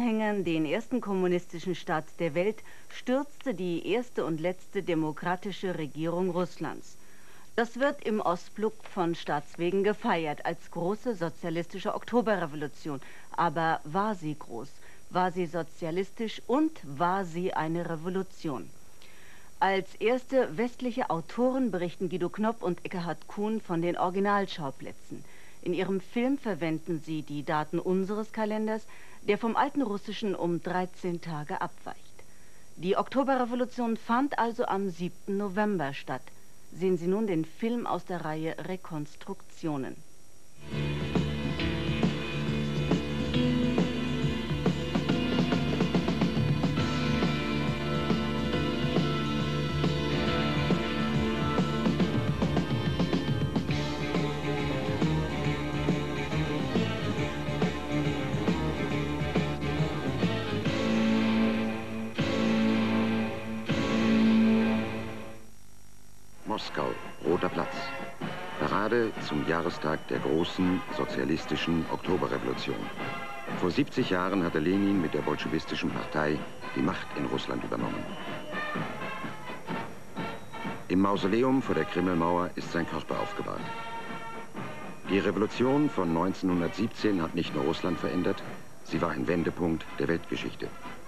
Anhängern den ersten kommunistischen Staat der Welt stürzte die erste und letzte demokratische Regierung Russlands. Das wird im Ostblock von Staatswegen gefeiert als große sozialistische Oktoberrevolution. Aber war sie groß? War sie sozialistisch und war sie eine Revolution? Als erste westliche Autoren berichten Guido Knopp und Ekkehard Kuhn von den Originalschauplätzen. In ihrem Film verwenden sie die Daten unseres Kalenders, der vom alten Russischen um 13 Tage abweicht. Die Oktoberrevolution fand also am 7. November statt. Sehen Sie nun den Film aus der Reihe Rekonstruktionen. Moskau, Roter Platz. Parade zum Jahrestag der großen sozialistischen Oktoberrevolution. Vor 70 Jahren hatte Lenin mit der bolschewistischen Partei die Macht in Russland übernommen. Im Mausoleum vor der Kremlmauer ist sein Körper aufgebahrt. Die Revolution von 1917 hat nicht nur Russland verändert, sie war ein Wendepunkt der Weltgeschichte.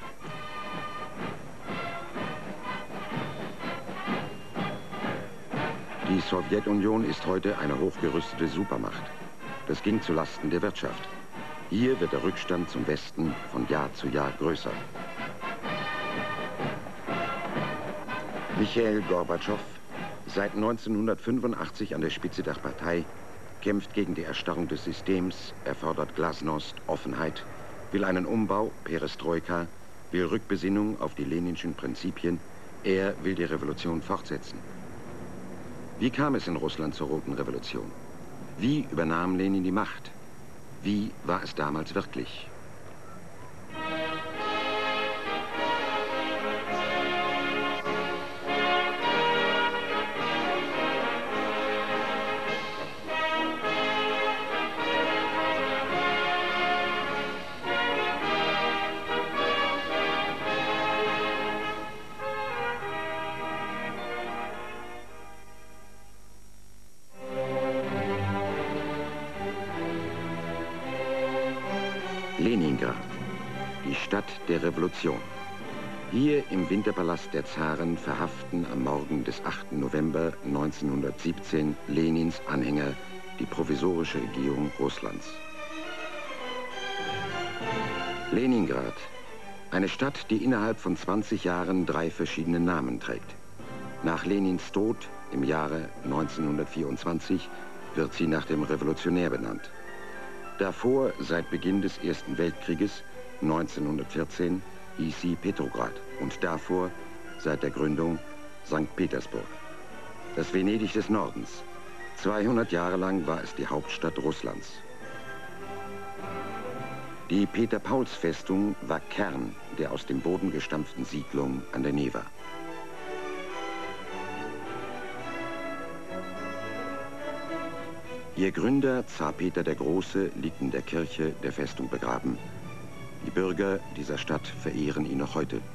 Die Sowjetunion ist heute eine hochgerüstete Supermacht. Das ging zu Lasten der Wirtschaft. Hier wird der Rückstand zum Westen von Jahr zu Jahr größer. Michail Gorbatschow, seit 1985 an der Spitze der Partei, kämpft gegen die Erstarrung des Systems, er fordert Glasnost, Offenheit, will einen Umbau, Perestroika, will Rückbesinnung auf die leninschen Prinzipien, er will die Revolution fortsetzen. Wie kam es in Russland zur Roten Revolution? Wie übernahm Lenin die Macht? Wie war es damals wirklich? Leningrad, die Stadt der Revolution. Hier im Winterpalast der Zaren verhaften am Morgen des 8. November 1917 Lenins Anhänger die provisorische Regierung Russlands. Leningrad, eine Stadt, die innerhalb von 20 Jahren 3 verschiedene Namen trägt. Nach Lenins Tod im Jahre 1924 wird sie nach dem Revolutionär benannt. Davor, seit Beginn des Ersten Weltkrieges, 1914, hieß sie Petrograd und davor, seit der Gründung, St. Petersburg. Das Venedig des Nordens. 200 Jahre lang war es die Hauptstadt Russlands. Die Peter-Pauls-Festung war Kern der aus dem Boden gestampften Siedlung an der Newa. Ihr Gründer, Zar Peter der Große, liegt in der Kirche der Festung begraben. Die Bürger dieser Stadt verehren ihn noch heute.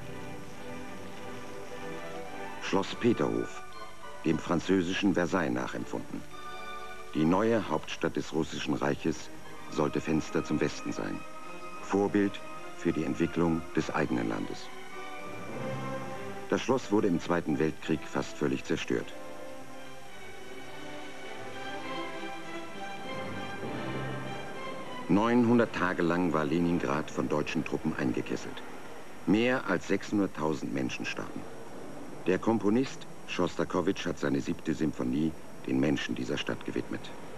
Schloss Peterhof, dem französischen Versailles nachempfunden. Die neue Hauptstadt des Russischen Reiches sollte Fenster zum Westen sein. Vorbild für die Entwicklung des eigenen Landes. Das Schloss wurde im Zweiten Weltkrieg fast völlig zerstört. ...900 Tage lang war Leningrad von deutschen Truppen eingekesselt. Mehr als 600.000 Menschen starben. Der Komponist Schostakowitsch hat seine 7. Symphonie den Menschen dieser Stadt gewidmet.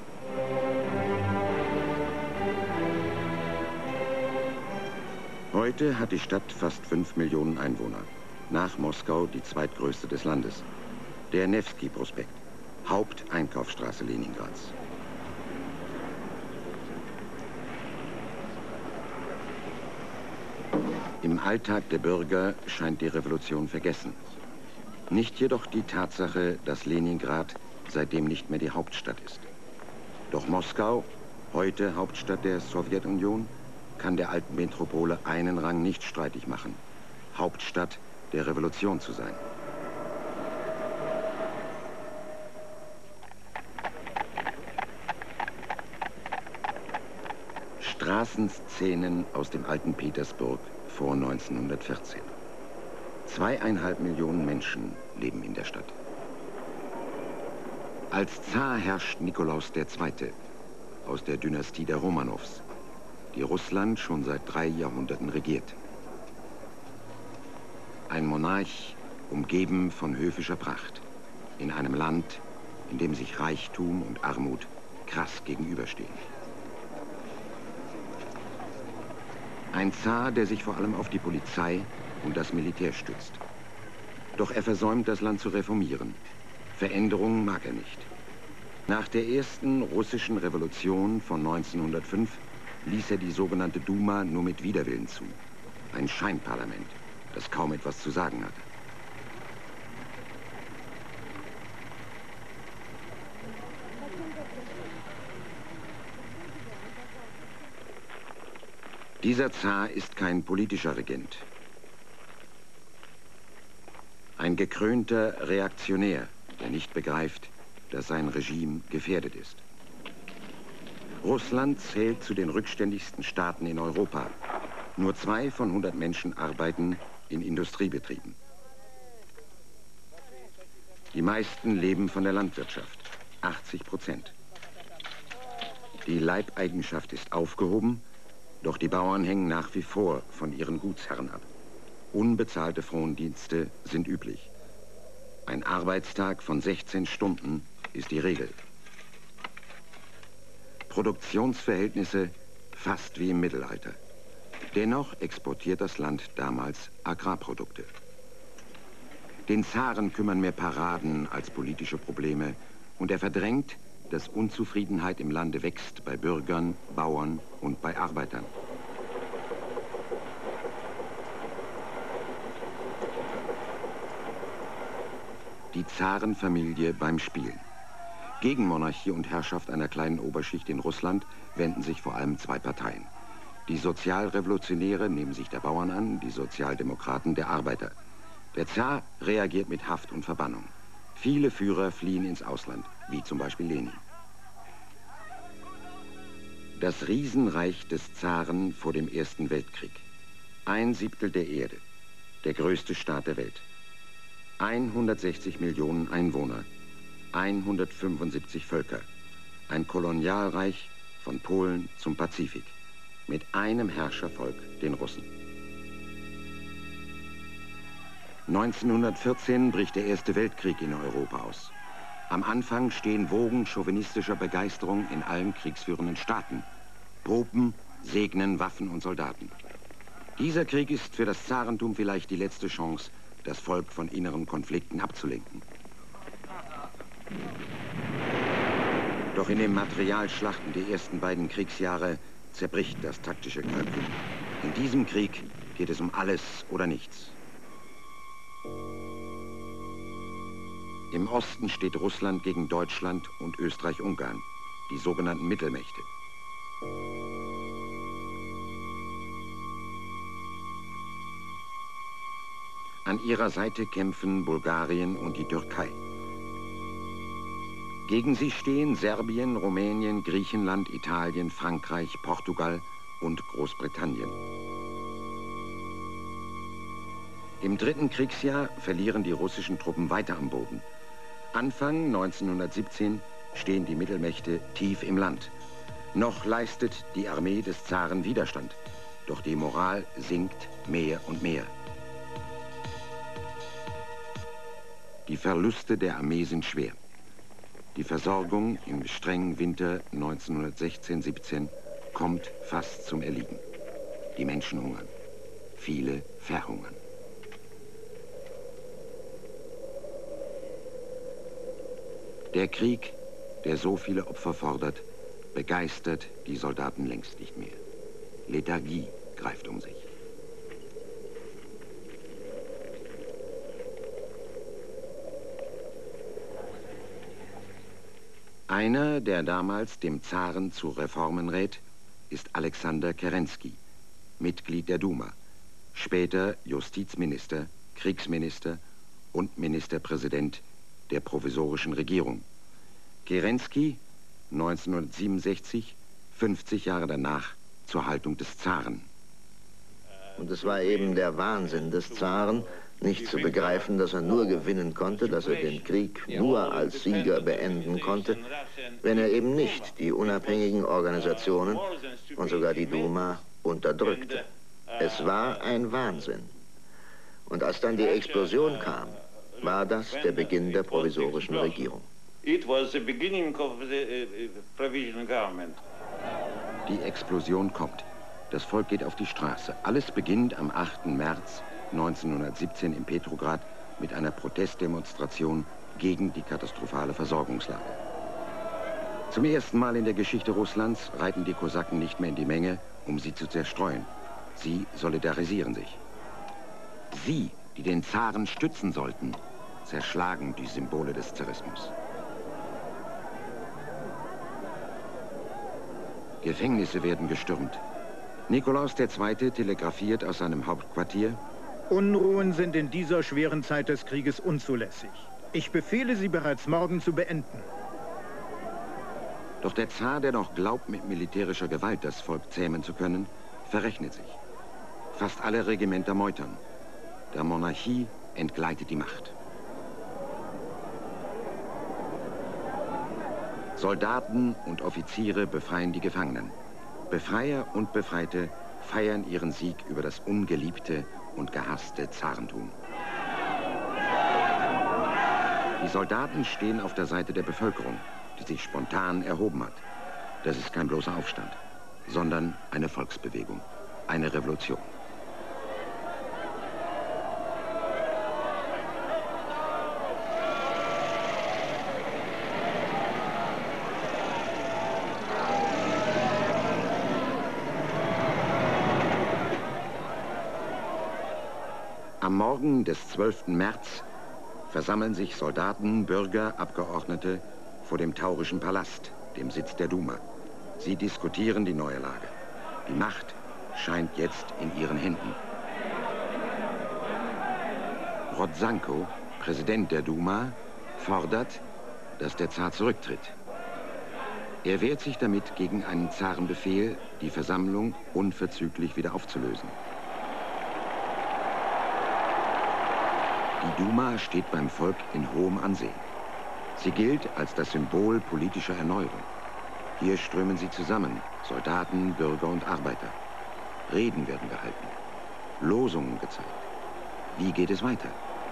Heute hat die Stadt fast 5 Millionen Einwohner. Nach Moskau die zweitgrößte des Landes. Der Newski-Prospekt, Haupteinkaufsstraße Leningrads. Im Alltag der Bürger scheint die Revolution vergessen. Nicht jedoch die Tatsache, dass Leningrad seitdem nicht mehr die Hauptstadt ist. Doch Moskau, heute Hauptstadt der Sowjetunion, kann der alten Metropole einen Rang nicht streitig machen: Hauptstadt der Revolution zu sein. Straßenszenen aus dem alten Petersburg vor 1914. 2,5 Millionen Menschen leben in der Stadt. Als Zar herrscht Nikolaus II. Aus der Dynastie der Romanows, die Russland schon seit 3 Jahrhunderten regiert. Ein Monarch, umgeben von höfischer Pracht, in einem Land, in dem sich Reichtum und Armut krass gegenüberstehen. Ein Zar, der sich vor allem auf die Polizei und das Militär stützt. Doch er versäumt, das Land zu reformieren. Veränderungen mag er nicht. Nach der ersten russischen Revolution von 1905 ließ er die sogenannte Duma nur mit Widerwillen zu. Ein Scheinparlament, das kaum etwas zu sagen hatte. Dieser Zar ist kein politischer Regent. Ein gekrönter Reaktionär, der nicht begreift, dass sein Regime gefährdet ist. Russland zählt zu den rückständigsten Staaten in Europa. Nur 2 von 100 Menschen arbeiten in Industriebetrieben. Die meisten leben von der Landwirtschaft, 80%. Die Leibeigenschaft ist aufgehoben, doch die Bauern hängen nach wie vor von ihren Gutsherren ab. Unbezahlte Frondienste sind üblich. Ein Arbeitstag von 16 Stunden ist die Regel. Produktionsverhältnisse fast wie im Mittelalter. Dennoch exportiert das Land damals Agrarprodukte. Den Zaren kümmern mehr Paraden als politische Probleme und er verdrängt, dass Unzufriedenheit im Lande wächst bei Bürgern, Bauern und bei Arbeitern. Die Zarenfamilie beim Spielen. Gegen Monarchie und Herrschaft einer kleinen Oberschicht in Russland wenden sich vor allem 2 Parteien. Die Sozialrevolutionäre nehmen sich der Bauern an, die Sozialdemokraten der Arbeiter. Der Zar reagiert mit Haft und Verbannung. Viele Führer fliehen ins Ausland, wie zum Beispiel Lenin. Das Riesenreich des Zaren vor dem Ersten Weltkrieg. 1/7 der Erde, der größte Staat der Welt. 160 Millionen Einwohner, 175 Völker. Ein Kolonialreich von Polen zum Pazifik. Mit einem Herrschervolk, den Russen. 1914 bricht der Erste Weltkrieg in Europa aus. Am Anfang stehen Wogen chauvinistischer Begeisterung in allen kriegsführenden Staaten. Popen segnen Waffen und Soldaten. Dieser Krieg ist für das Zarentum vielleicht die letzte Chance, das Volk von inneren Konflikten abzulenken. Doch in den Materialschlachten der ersten beiden Kriegsjahre zerbricht das taktische Kalkül. In diesem Krieg geht es um alles oder nichts. Im Osten steht Russland gegen Deutschland und Österreich-Ungarn, die sogenannten Mittelmächte. An ihrer Seite kämpfen Bulgarien und die Türkei. Gegen sie stehen Serbien, Rumänien, Griechenland, Italien, Frankreich, Portugal und Großbritannien. Im 3. Kriegsjahr verlieren die russischen Truppen weiter am Boden. Anfang 1917 stehen die Mittelmächte tief im Land. Noch leistet die Armee des Zaren Widerstand, doch die Moral sinkt mehr und mehr. Die Verluste der Armee sind schwer. Die Versorgung im strengen Winter 1916-17 kommt fast zum Erliegen. Die Menschen hungern. Viele verhungern. Der Krieg, der so viele Opfer fordert, begeistert die Soldaten längst nicht mehr. Lethargie greift um sich. Einer, der damals dem Zaren zu Reformen rät, ist Alexander Kerenski, Mitglied der Duma, später Justizminister, Kriegsminister und Ministerpräsident der provisorischen Regierung. Kerensky 1967, 50 Jahre danach, zur Haltung des Zaren. Und es war eben der Wahnsinn des Zaren, nicht zu begreifen, dass er nur gewinnen konnte, dass er den Krieg nur als Sieger beenden konnte, wenn er eben nicht die unabhängigen Organisationen und sogar die Duma unterdrückte. Es war ein Wahnsinn. Und als dann die Explosion kam, war das der Beginn der provisorischen Regierung. Die Explosion kommt. Das Volk geht auf die Straße. Alles beginnt am 8. März 1917 in Petrograd mit einer Protestdemonstration gegen die katastrophale Versorgungslage. Zum ersten Mal in der Geschichte Russlands reiten die Kosaken nicht mehr in die Menge, um sie zu zerstreuen. Sie solidarisieren sich. Sie, die den Zaren stützen sollten, zerschlagen die Symbole des Zarismus. Gefängnisse werden gestürmt. Nikolaus II. Telegrafiert aus seinem Hauptquartier: Unruhen sind in dieser schweren Zeit des Krieges unzulässig. Ich befehle sie bereits morgen zu beenden. Doch der Zar, der noch glaubt, mit militärischer Gewalt das Volk zähmen zu können, verrechnet sich. Fast alle Regimenter meutern. Der Monarchie entgleitet die Macht. Soldaten und Offiziere befreien die Gefangenen. Befreier und Befreite feiern ihren Sieg über das ungeliebte und gehasste Zarentum. Die Soldaten stehen auf der Seite der Bevölkerung, die sich spontan erhoben hat. Das ist kein bloßer Aufstand, sondern eine Volksbewegung, eine Revolution. Am Morgen des 12. März versammeln sich Soldaten, Bürger, Abgeordnete vor dem Taurischen Palast, dem Sitz der Duma. Sie diskutieren die neue Lage. Die Macht scheint jetzt in ihren Händen. Rodzanko, Präsident der Duma, fordert, dass der Zar zurücktritt. Er wehrt sich damit gegen einen Zarenbefehl, die Versammlung unverzüglich wieder aufzulösen. Die Duma steht beim Volk in hohem Ansehen. Sie gilt als das Symbol politischer Erneuerung. Hier strömen sie zusammen, Soldaten, Bürger und Arbeiter. Reden werden gehalten, Losungen gezeigt. Wie geht es weiter?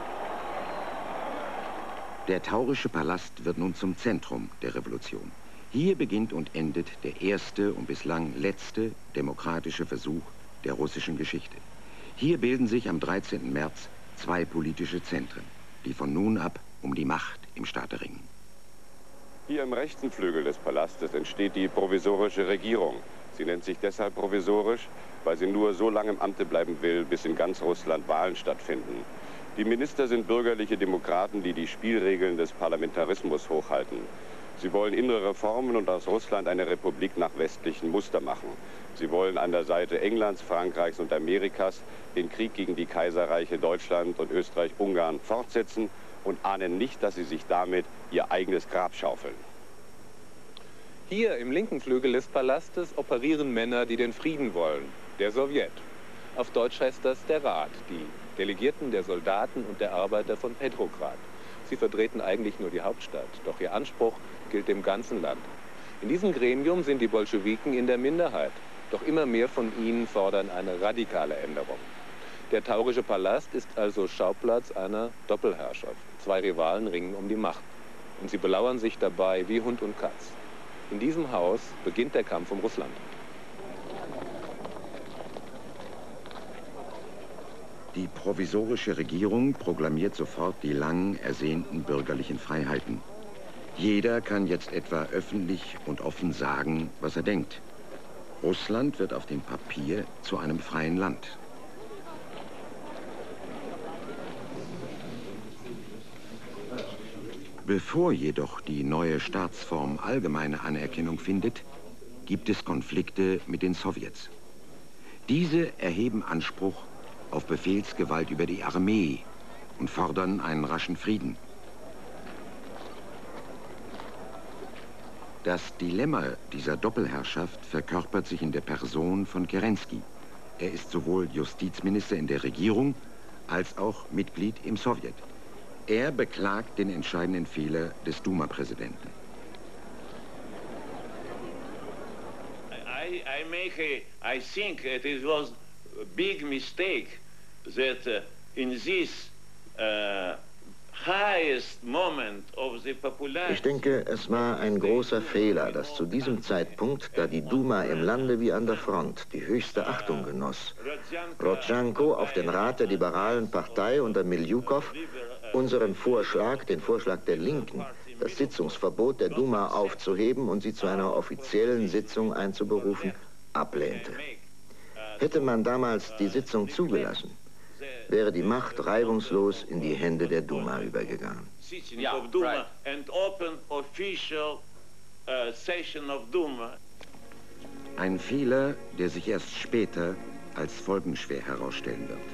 Der Taurische Palast wird nun zum Zentrum der Revolution. Hier beginnt und endet der erste und bislang letzte demokratische Versuch der russischen Geschichte. Hier bilden sich am 13. März zwei politische Zentren, die von nun ab um die Macht im Staate ringen. Hier im rechten Flügel des Palastes entsteht die provisorische Regierung. Sie nennt sich deshalb provisorisch, weil sie nur so lange im Amte bleiben will, bis in ganz Russland Wahlen stattfinden. Die Minister sind bürgerliche Demokraten, die die Spielregeln des Parlamentarismus hochhalten. Sie wollen innere Reformen und aus Russland eine Republik nach westlichen Muster machen. Sie wollen an der Seite Englands, Frankreichs und Amerikas den Krieg gegen die Kaiserreiche Deutschland und Österreich-Ungarn fortsetzen und ahnen nicht, dass sie sich damit ihr eigenes Grab schaufeln. Hier im linken Flügel des Palastes operieren Männer, die den Frieden wollen, der Sowjet. Auf Deutsch heißt das der Rat, die Delegierten der Soldaten und der Arbeiter von Petrograd. Sie vertreten eigentlich nur die Hauptstadt, doch ihr Anspruch gilt dem ganzen Land. In diesem Gremium sind die Bolschewiken in der Minderheit, doch immer mehr von ihnen fordern eine radikale Änderung. Der Taurische Palast ist also Schauplatz einer Doppelherrschaft. Zwei Rivalen ringen um die Macht und sie belauern sich dabei wie Hund und Katz. In diesem Haus beginnt der Kampf um Russland. Die provisorische Regierung proklamiert sofort die lang ersehnten bürgerlichen Freiheiten. Jeder kann jetzt etwa öffentlich und offen sagen, was er denkt. Russland wird auf dem Papier zu einem freien Land. Bevor jedoch die neue Staatsform allgemeine Anerkennung findet, gibt es Konflikte mit den Sowjets. Diese erheben Anspruch auf Befehlsgewalt über die Armee und fordern einen raschen Frieden. Das Dilemma dieser Doppelherrschaft verkörpert sich in der Person von Kerensky. Er ist sowohl Justizminister in der Regierung als auch Mitglied im Sowjet. Er beklagt den entscheidenden Fehler des Duma-Präsidenten. I think it was a big mistake that in this highest moment of the popularity. Ich denke, es war ein großer Fehler, dass zu diesem Zeitpunkt, da die Duma im Lande wie an der Front die höchste Achtung genoss, Rodjanko auf den Rat der liberalen Partei unter Miljukow unseren Vorschlag, den Vorschlag der Linken, das Sitzungsverbot der Duma aufzuheben und sie zu einer offiziellen Sitzung einzuberufen, ablehnte. Hätte man damals die Sitzung zugelassen, wäre die Macht reibungslos in die Hände der Duma übergegangen. Ein Fehler, der sich erst später als folgenschwer herausstellen wird.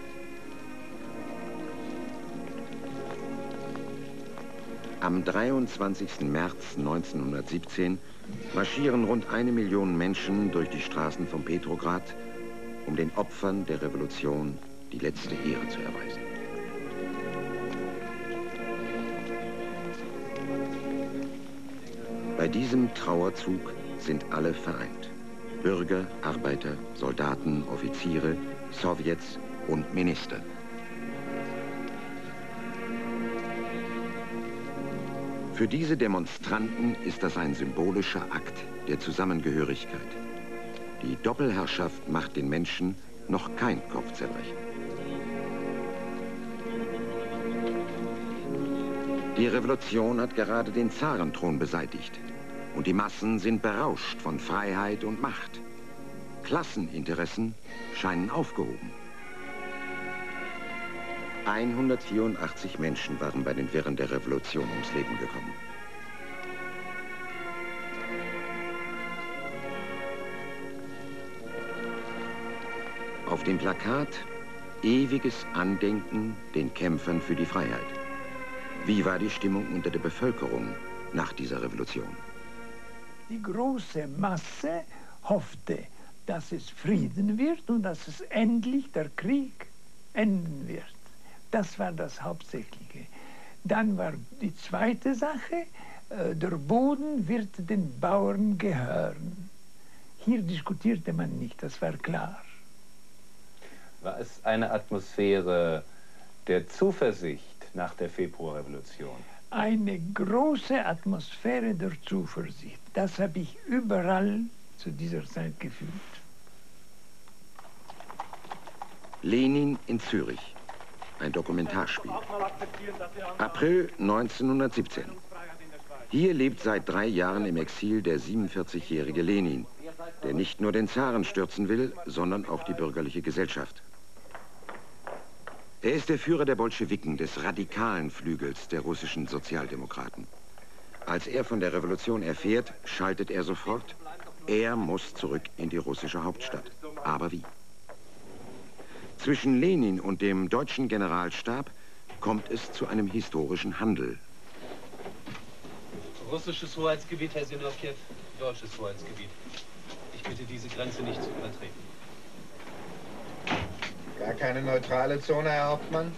Am 23. März 1917 marschieren rund 1 Million Menschen durch die Straßen von Petrograd, um den Opfern der Revolution die letzte Ehre zu erweisen. Bei diesem Trauerzug sind alle vereint. Bürger, Arbeiter, Soldaten, Offiziere, Sowjets und Minister. Für diese Demonstranten ist das ein symbolischer Akt der Zusammengehörigkeit. Die Doppelherrschaft macht den Menschen noch kein Kopfzerbrechen. Die Revolution hat gerade den Zarenthron beseitigt und die Massen sind berauscht von Freiheit und Macht. Klasseninteressen scheinen aufgehoben. 184 Menschen waren bei den Wirren der Revolution ums Leben gekommen. Auf dem Plakat ewiges Andenken den Kämpfern für die Freiheit. Wie war die Stimmung unter der Bevölkerung nach dieser Revolution? Die große Masse hoffte, dass es Frieden wird und dass es endlich der Krieg enden wird. Das war das Hauptsächliche. Dann war die zweite Sache, der Boden wird den Bauern gehören. Hier diskutierte man nicht, das war klar. War es eine Atmosphäre der Zuversicht nach der Februarrevolution? Eine große Atmosphäre der Zuversicht. Das habe ich überall zu dieser Zeit gefühlt. Lenin in Zürich. Ein Dokumentarspiel. April 1917. Hier lebt seit 3 Jahren im Exil der 47-jährige Lenin, der nicht nur den Zaren stürzen will, sondern auch die bürgerliche Gesellschaft. Er ist der Führer der Bolschewiken, des radikalen Flügels der russischen Sozialdemokraten. Als er von der Revolution erfährt, schaltet er sofort. Er muss zurück in die russische Hauptstadt. Aber wie? Zwischen Lenin und dem deutschen Generalstab kommt es zu einem historischen Handel. Russisches Hoheitsgebiet, Herr Sinowjew, deutsches Hoheitsgebiet. Ich bitte, diese Grenze nicht zu übertreten. Gar keine neutrale Zone, Herr Hauptmann?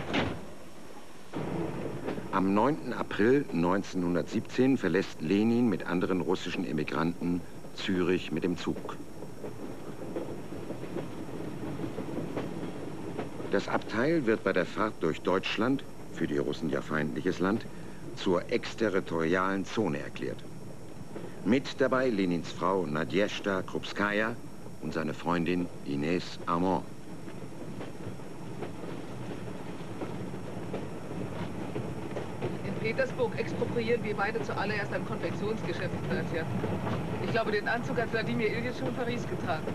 Am 9. April 1917 verlässt Lenin mit anderen russischen Emigranten Zürich mit dem Zug. Das Abteil wird bei der Fahrt durch Deutschland, für die Russen ja feindliches Land, zur exterritorialen Zone erklärt. Mit dabei Lenins Frau Nadjezhda Krupskaya und seine Freundin Inés Armand. In Petersburg expropriieren wir beide zuallererst ein Konfektionsgeschäft, Nadja. Ich glaube, den Anzug hat Wladimir Iljitsch schon in Paris getragen.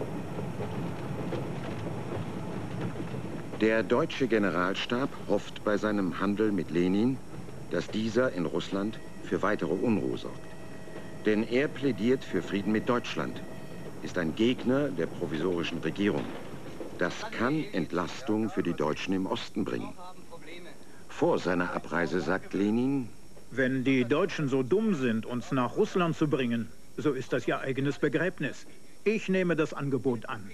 Der deutsche Generalstab hofft bei seinem Handel mit Lenin, dass dieser in Russland für weitere Unruhe sorgt. Denn er plädiert für Frieden mit Deutschland, ist ein Gegner der provisorischen Regierung Das kann Entlastung für die Deutschen im Osten bringen. Vor seiner Abreise sagt Lenin: Wenn die Deutschen so dumm sind, uns nach Russland zu bringen, so ist das ihr eigenes Begräbnis. Ich nehme das Angebot an.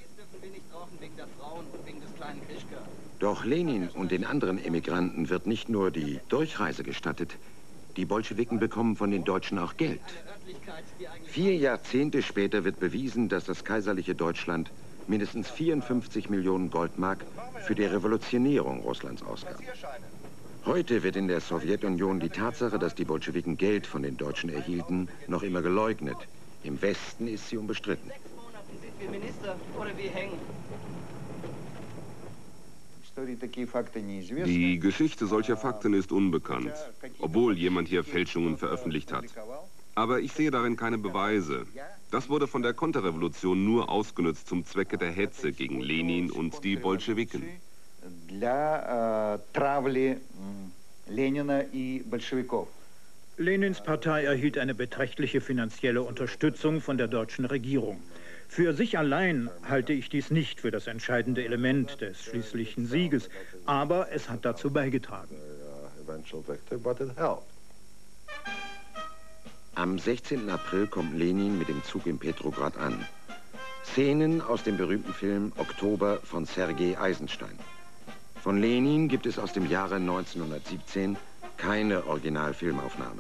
Doch Lenin und den anderen Emigranten wird nicht nur die Durchreise gestattet, die Bolschewiken bekommen von den Deutschen auch Geld. 4 Jahrzehnte später wird bewiesen, dass das kaiserliche Deutschland mindestens 54 Millionen Goldmark für die Revolutionierung Russlands ausgab. Heute wird in der Sowjetunion die Tatsache, dass die Bolschewiken Geld von den Deutschen erhielten, noch immer geleugnet. Im Westen ist sie unbestritten. 6 Monaten sind wir Minister oder wir hängen. Die Geschichte solcher Fakten ist unbekannt, obwohl jemand hier Fälschungen veröffentlicht hat. Aber ich sehe darin keine Beweise. Das wurde von der Konterrevolution nur ausgenutzt zum Zwecke der Hetze gegen Lenin und die Bolschewiken. Lenins Partei erhielt eine beträchtliche finanzielle Unterstützung von der deutschen Regierung. Für sich allein halte ich dies nicht für das entscheidende Element des schließlichen Sieges, aber es hat dazu beigetragen. Am 16. April kommt Lenin mit dem Zug in Petrograd an. Szenen aus dem berühmten Film Oktober von Sergei Eisenstein. Von Lenin gibt es aus dem Jahre 1917 keine Originalfilmaufnahmen.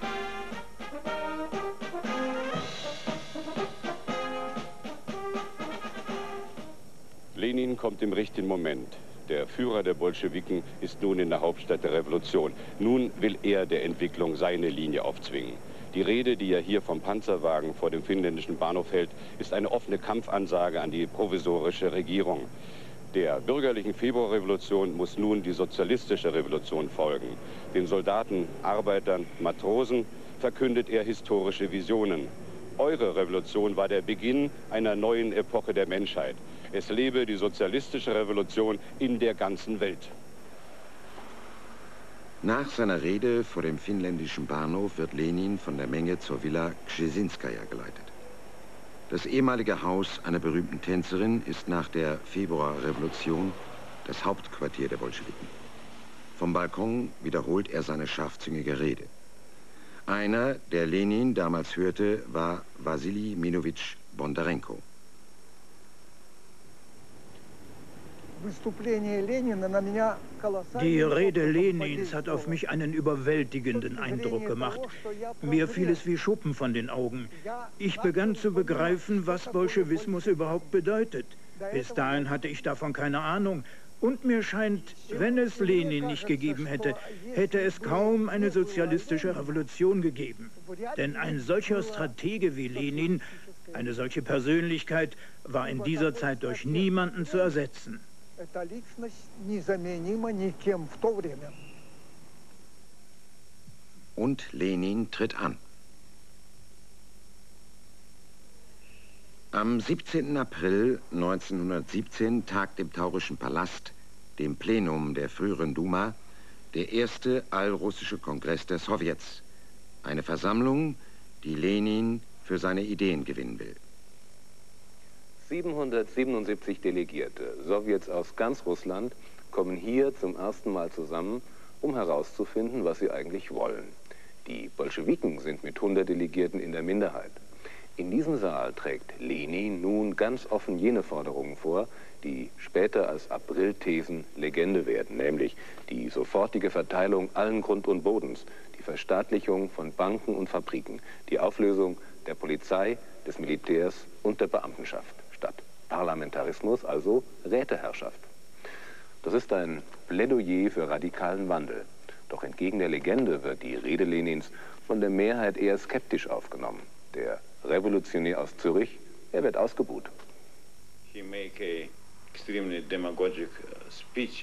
Lenin kommt im richtigen Moment. Der Führer der Bolschewiken ist nun in der Hauptstadt der Revolution. Nun will er der Entwicklung seine Linie aufzwingen. Die Rede, die er hier vom Panzerwagen vor dem finnländischen Bahnhof hält, ist eine offene Kampfansage an die provisorische Regierung. Der bürgerlichen Februarrevolution muss nun die sozialistische Revolution folgen. Den Soldaten, Arbeitern, Matrosen verkündet er historische Visionen. Eure Revolution war der Beginn einer neuen Epoche der Menschheit. Es lebe die sozialistische Revolution in der ganzen Welt. Nach seiner Rede vor dem finnländischen Bahnhof wird Lenin von der Menge zur Villa Krzesinskaja geleitet. Das ehemalige Haus einer berühmten Tänzerin ist nach der Februarrevolution das Hauptquartier der Bolschewiken. Vom Balkon wiederholt er seine scharfzüngige Rede. Einer, der Lenin damals hörte, war Wassili Minowitsch Bondarenko. Die Rede Lenins hat auf mich einen überwältigenden Eindruck gemacht. Mir fiel es wie Schuppen von den Augen. Ich begann zu begreifen, was Bolschewismus überhaupt bedeutet. Bis dahin hatte ich davon keine Ahnung. Und mir scheint, wenn es Lenin nicht gegeben hätte, hätte es kaum eine sozialistische Revolution gegeben. Denn ein solcher Stratege wie Lenin, eine solche Persönlichkeit, war in dieser Zeit durch niemanden zu ersetzen. Und Lenin tritt an. Am 17. April 1917 tagt im Taurischen Palast, dem Plenum der früheren Duma, der erste allrussische Kongress der Sowjets. Eine Versammlung, die Lenin für seine Ideen gewinnen will. 777 Delegierte, Sowjets aus ganz Russland, kommen hier zum ersten Mal zusammen, um herauszufinden, was sie eigentlich wollen. Die Bolschewiken sind mit 100 Delegierten in der Minderheit. In diesem Saal trägt Lenin nun ganz offen jene Forderungen vor, die später als Aprilthesen Legende werden, nämlich die sofortige Verteilung allen Grund und Bodens, die Verstaatlichung von Banken und Fabriken, die Auflösung der Polizei, des Militärs und der Beamtenschaft, statt Parlamentarismus, also Räteherrschaft. Das ist ein Plädoyer für radikalen Wandel. Doch entgegen der Legende wird die Rede Lenins von der Mehrheit eher skeptisch aufgenommen. Der Revolutionär aus Zürich, er wird ausgebuht. He make a extremely demagogic speech,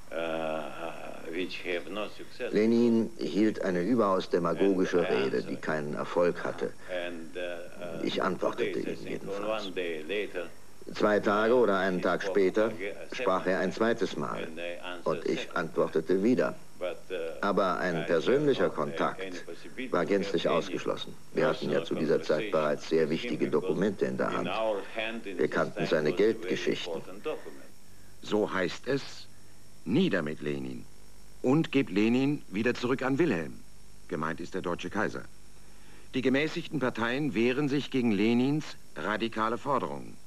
which have no success. Lenin hielt eine überaus demagogische Rede, die keinen Erfolg hatte. Ich antwortete ihm jedenfalls. 2 Tage oder einen Tag später sprach er ein zweites Mal und ich antwortete wieder. Aber ein persönlicher Kontakt war gänzlich ausgeschlossen. Wir hatten ja zu dieser Zeit bereits sehr wichtige Dokumente in der Hand. Wir kannten seine Geldgeschichten. So heißt es, nieder mit Lenin und gebt Lenin wieder zurück an Wilhelm. Gemeint ist der deutsche Kaiser. Die gemäßigten Parteien wehren sich gegen Lenins radikale Forderungen.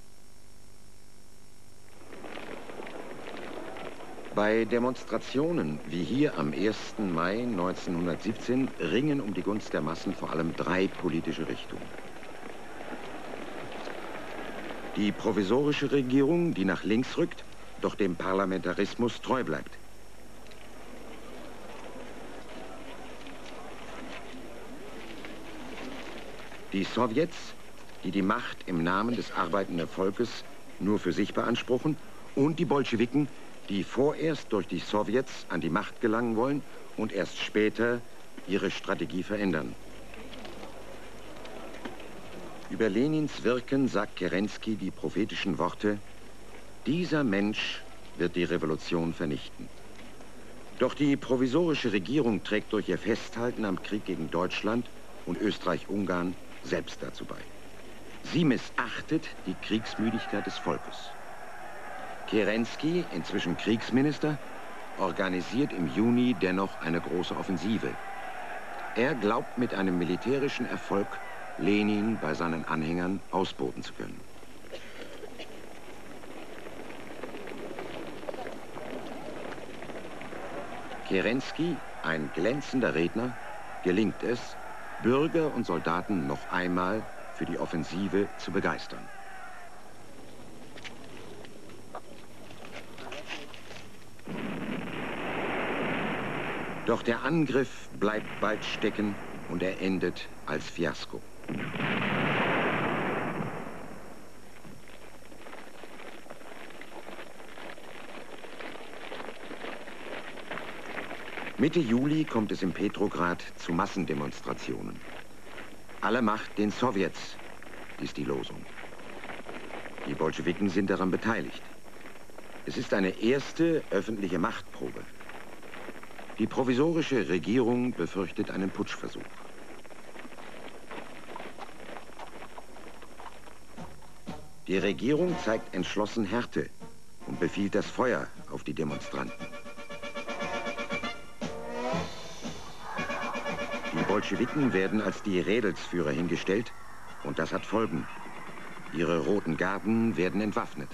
Bei Demonstrationen wie hier am 1. Mai 1917 ringen um die Gunst der Massen vor allem 3 politische Richtungen. Die provisorische Regierung, die nach links rückt, doch dem Parlamentarismus treu bleibt. Die Sowjets, die die Macht im Namen des arbeitenden Volkes nur für sich beanspruchen, und die Bolschewiken, die vorerst durch die Sowjets an die Macht gelangen wollen und erst später ihre Strategie verändern. Über Lenins Wirken sagt Kerensky die prophetischen Worte: Dieser Mensch wird die Revolution vernichten. Doch die provisorische Regierung trägt durch ihr Festhalten am Krieg gegen Deutschland und Österreich-Ungarn selbst dazu bei. Sie missachtet die Kriegsmüdigkeit des Volkes. Kerensky, inzwischen Kriegsminister, organisiert im Juni dennoch eine große Offensive. Er glaubt, mit einem militärischen Erfolg Lenin bei seinen Anhängern ausboten zu können. Kerensky, ein glänzender Redner, gelingt es, Bürger und Soldaten noch einmal für die Offensive zu begeistern. Doch der Angriff bleibt bald stecken und er endet als Fiasko. Mitte Juli kommt es in Petrograd zu Massendemonstrationen. Alle Macht den Sowjets ist die Losung. Die Bolschewiken sind daran beteiligt. Es ist eine erste öffentliche Machtprobe. Die provisorische Regierung befürchtet einen Putschversuch. Die Regierung zeigt entschlossen Härte und befiehlt das Feuer auf die Demonstranten. Die Bolschewiken werden als die Rädelsführer hingestellt und das hat Folgen. Ihre roten Garden werden entwaffnet.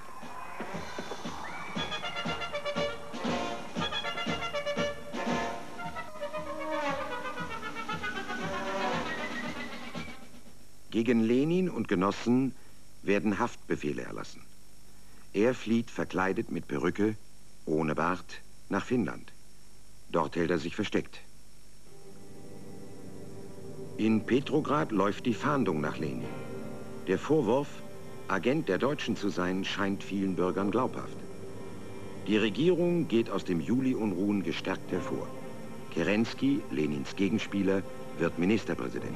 Gegen Lenin und Genossen werden Haftbefehle erlassen. Er flieht verkleidet mit Perücke, ohne Bart, nach Finnland. Dort hält er sich versteckt. In Petrograd läuft die Fahndung nach Lenin. Der Vorwurf, Agent der Deutschen zu sein, scheint vielen Bürgern glaubhaft. Die Regierung geht aus dem Juli-Unruhen gestärkt hervor. Kerensky, Lenins Gegenspieler, wird Ministerpräsident.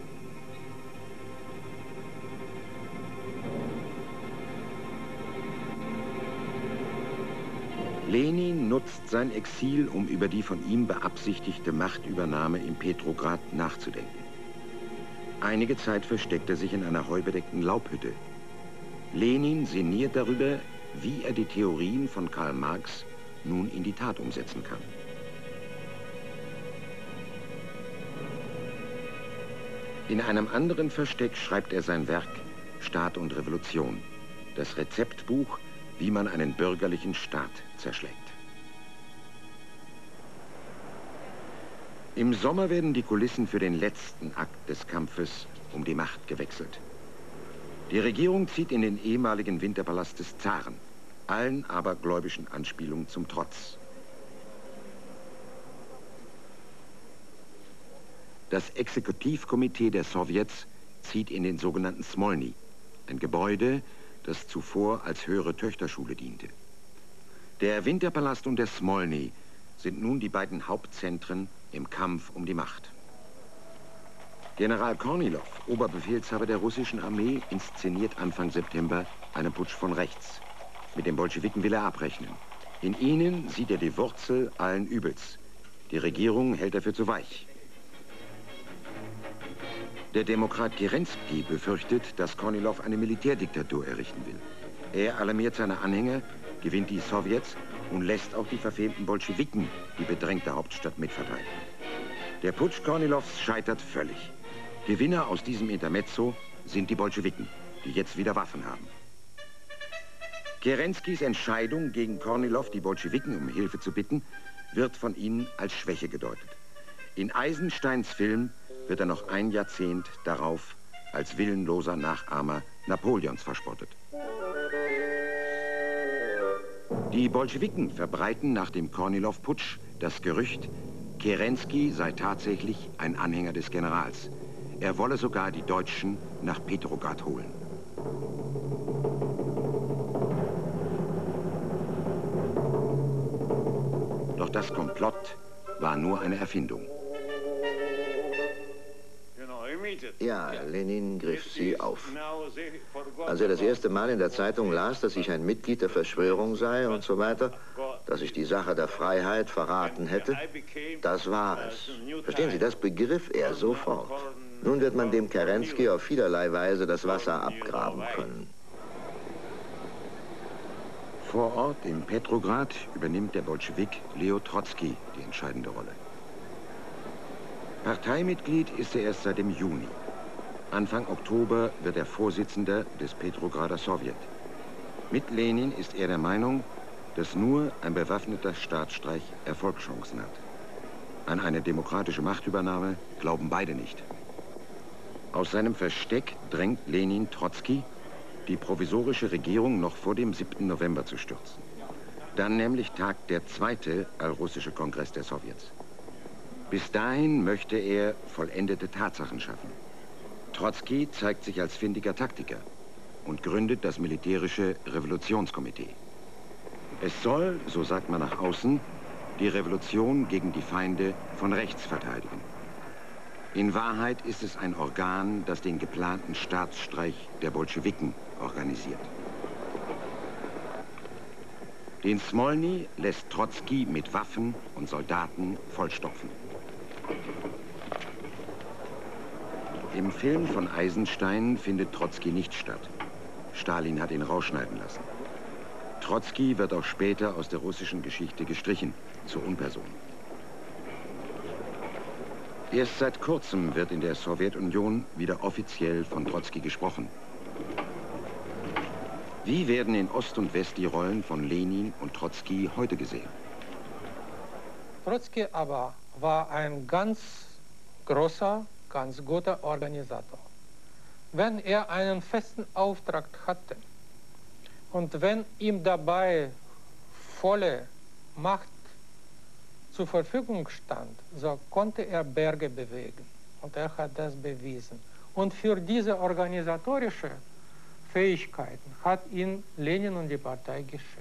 Lenin nutzt sein Exil, um über die von ihm beabsichtigte Machtübernahme in Petrograd nachzudenken. Einige Zeit versteckt er sich in einer heubedeckten Laubhütte. Lenin sinniert darüber, wie er die Theorien von Karl Marx nun in die Tat umsetzen kann. In einem anderen Versteck schreibt er sein Werk Staat und Revolution, das Rezeptbuch, wie man einen bürgerlichen Staat zerschlägt. Im Sommer werden die Kulissen für den letzten Akt des Kampfes um die Macht gewechselt. Die Regierung zieht in den ehemaligen Winterpalast des Zaren, allen abergläubischen Anspielungen zum Trotz. Das Exekutivkomitee der Sowjets zieht in den sogenannten Smolny, ein Gebäude, das zuvor als höhere Töchterschule diente. Der Winterpalast und der Smolny sind nun die beiden Hauptzentren im Kampf um die Macht. General Kornilow, Oberbefehlshaber der russischen Armee, inszeniert Anfang September einen Putsch von rechts. Mit den Bolschewiken will er abrechnen. In ihnen sieht er die Wurzel allen Übels. Die Regierung hält er für zu weich. Der Demokrat Kerensky befürchtet, dass Kornilow eine Militärdiktatur errichten will. Er alarmiert seine Anhänger, gewinnt die Sowjets und lässt auch die verfemten Bolschewiken die bedrängte Hauptstadt mitverteidigen. Der Putsch Kornilows scheitert völlig. Gewinner aus diesem Intermezzo sind die Bolschewiken, die jetzt wieder Waffen haben. Kerenskys Entscheidung, gegen Kornilow die Bolschewiken um Hilfe zu bitten, wird von ihnen als Schwäche gedeutet. In Eisensteins Film wird er noch ein Jahrzehnt darauf als willenloser Nachahmer Napoleons verspottet. Die Bolschewiken verbreiten nach dem Kornilow-Putsch das Gerücht, Kerensky sei tatsächlich ein Anhänger des Generals. Er wolle sogar die Deutschen nach Petrograd holen. Doch das Komplott war nur eine Erfindung. Ja, Lenin griff sie auf. Als er das erste Mal in der Zeitung las, dass ich ein Mitglied der Verschwörung sei und so weiter, dass ich die Sache der Freiheit verraten hätte, das war es. Verstehen Sie, das begriff er sofort. Nun wird man dem Kerensky auf vielerlei Weise das Wasser abgraben können. Vor Ort in Petrograd übernimmt der Bolschewik Leo Trotzki die entscheidende Rolle. Parteimitglied ist er erst seit dem Juni. Anfang Oktober wird er Vorsitzender des Petrograder Sowjet. Mit Lenin ist er der Meinung, dass nur ein bewaffneter Staatsstreich Erfolgschancen hat. An eine demokratische Machtübernahme glauben beide nicht. Aus seinem Versteck drängt Lenin Trotzki, die provisorische Regierung noch vor dem 7. November zu stürzen. Dann nämlich tagt der zweite allrussische Kongress der Sowjets. Bis dahin möchte er vollendete Tatsachen schaffen. Trotzki zeigt sich als findiger Taktiker und gründet das militärische Revolutionskomitee. Es soll, so sagt man nach außen, die Revolution gegen die Feinde von rechts verteidigen. In Wahrheit ist es ein Organ, das den geplanten Staatsstreich der Bolschewiken organisiert. Den Smolny lässt Trotzki mit Waffen und Soldaten vollstopfen. Im Film von Eisenstein findet Trotzki nicht statt. Stalin hat ihn rausschneiden lassen. Trotzki wird auch später aus der russischen Geschichte gestrichen, zur Unperson. Erst seit kurzem wird in der Sowjetunion wieder offiziell von Trotzki gesprochen. Wie werden in Ost und West die Rollen von Lenin und Trotzki heute gesehen? Trotzki aber war ein ganz großer, ganz guter Organisator. Wenn er einen festen Auftrag hatte und wenn ihm dabei volle Macht zur Verfügung stand, so konnte er Berge bewegen. Und er hat das bewiesen. Und für diese organisatorische Fähigkeiten hat ihn Lenin und die Partei geschätzt.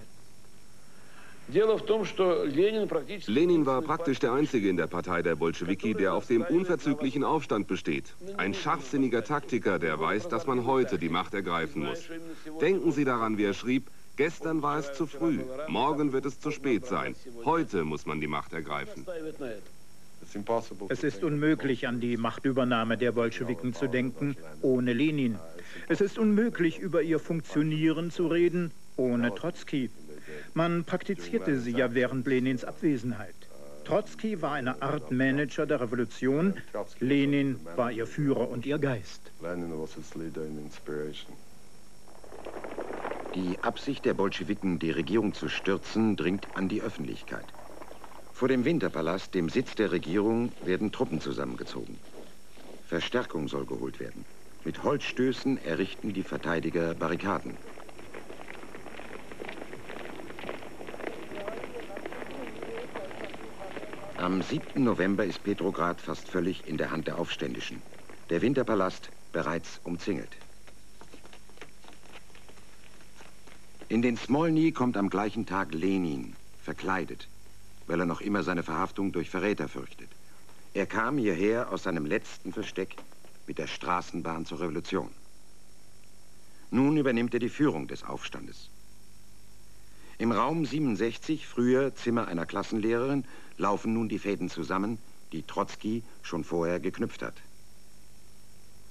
Lenin war praktisch der Einzige in der Partei der Bolschewiki, der auf dem unverzüglichen Aufstand besteht. Ein scharfsinniger Taktiker, der weiß, dass man heute die Macht ergreifen muss. Denken Sie daran, wie er schrieb, gestern war es zu früh, morgen wird es zu spät sein. Heute muss man die Macht ergreifen. Es ist unmöglich, an die Machtübernahme der Bolschewiken zu denken, ohne Lenin. Es ist unmöglich, über ihr Funktionieren zu reden, ohne Trotzki. Man praktizierte sie ja während Lenins Abwesenheit. Trotzki war eine Art Manager der Revolution, Lenin war ihr Führer und ihr Geist. Die Absicht der Bolschewiken, die Regierung zu stürzen, dringt an die Öffentlichkeit. Vor dem Winterpalast, dem Sitz der Regierung, werden Truppen zusammengezogen. Verstärkung soll geholt werden. Mit Holzstößen errichten die Verteidiger Barrikaden. Am 7. November ist Petrograd fast völlig in der Hand der Aufständischen. Der Winterpalast bereits umzingelt. In den Smolny kommt am gleichen Tag Lenin, verkleidet, weil er noch immer seine Verhaftung durch Verräter fürchtet. Er kam hierher aus seinem letzten Versteck mit der Straßenbahn zur Revolution. Nun übernimmt er die Führung des Aufstandes. Im Raum 67, früher Zimmer einer Klassenlehrerin, laufen nun die Fäden zusammen, die Trotzki schon vorher geknüpft hat.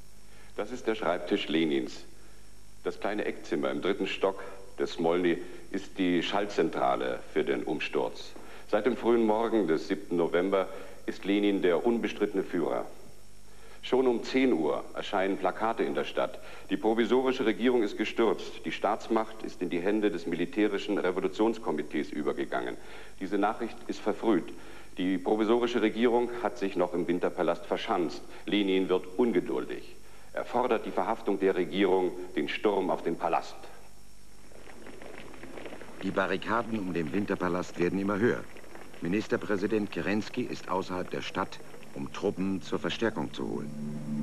Das ist der Schreibtisch Lenins. Das kleine Eckzimmer im 3. Stock des Smolny ist die Schaltzentrale für den Umsturz. Seit dem frühen Morgen des 7. November ist Lenin der unbestrittene Führer. Schon um 10 Uhr erscheinen Plakate in der Stadt. Die provisorische Regierung ist gestürzt. Die Staatsmacht ist in die Hände des militärischen Revolutionskomitees übergegangen. Diese Nachricht ist verfrüht. Die provisorische Regierung hat sich noch im Winterpalast verschanzt. Lenin wird ungeduldig. Er fordert die Verhaftung der Regierung, den Sturm auf den Palast. Die Barrikaden um den Winterpalast werden immer höher. Ministerpräsident Kerensky ist außerhalb der Stadt, um Truppen zur Verstärkung zu holen.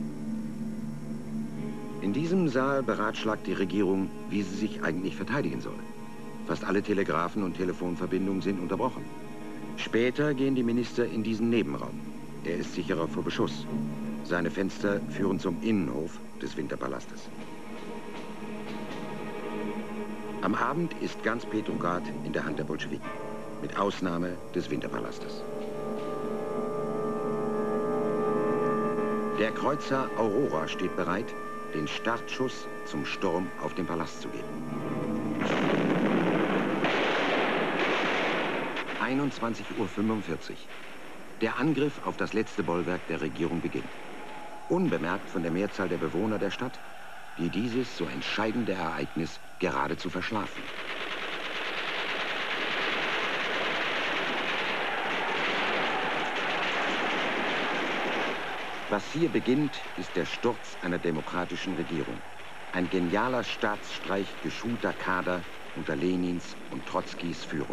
In diesem Saal beratschlagt die Regierung, wie sie sich eigentlich verteidigen soll. Fast alle Telegrafen- und Telefonverbindungen sind unterbrochen. Später gehen die Minister in diesen Nebenraum. Er ist sicherer vor Beschuss. Seine Fenster führen zum Innenhof des Winterpalastes. Am Abend ist ganz Petrograd in der Hand der Bolschewiken, mit Ausnahme des Winterpalastes. Der Kreuzer Aurora steht bereit, den Startschuss zum Sturm auf den Palast zu geben. 21:45 Uhr. Der Angriff auf das letzte Bollwerk der Regierung beginnt. Unbemerkt von der Mehrzahl der Bewohner der Stadt, die dieses so entscheidende Ereignis geradezu verschlafen. Was hier beginnt, ist der Sturz einer demokratischen Regierung. Ein genialer Staatsstreich geschulter Kader unter Lenins und Trotzkis Führung.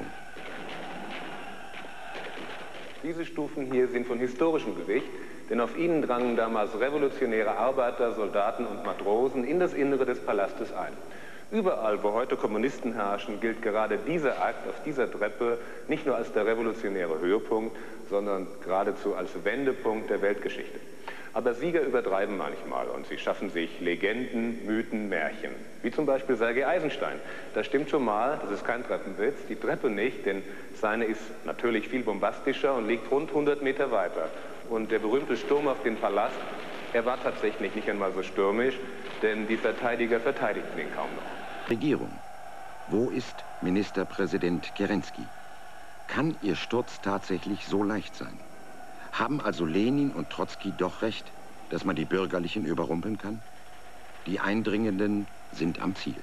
Diese Stufen hier sind von historischem Gewicht, denn auf ihnen drangen damals revolutionäre Arbeiter, Soldaten und Matrosen in das Innere des Palastes ein. Überall, wo heute Kommunisten herrschen, gilt gerade dieser Akt auf dieser Treppe nicht nur als der revolutionäre Höhepunkt, sondern geradezu als Wendepunkt der Weltgeschichte. Aber Sieger übertreiben manchmal und sie schaffen sich Legenden, Mythen, Märchen. Wie zum Beispiel Sergei Eisenstein. Das stimmt schon mal, das ist kein Treppenwitz, die Treppe nicht, denn seine ist natürlich viel bombastischer und liegt rund 100 Meter weiter. Und der berühmte Sturm auf den Palast, er war tatsächlich nicht einmal so stürmisch, denn die Verteidiger verteidigten ihn kaum noch. Regierung. Wo ist Ministerpräsident Kerensky? Kann ihr Sturz tatsächlich so leicht sein? Haben also Lenin und Trotzki doch recht, dass man die Bürgerlichen überrumpeln kann? Die Eindringenden sind am Ziel.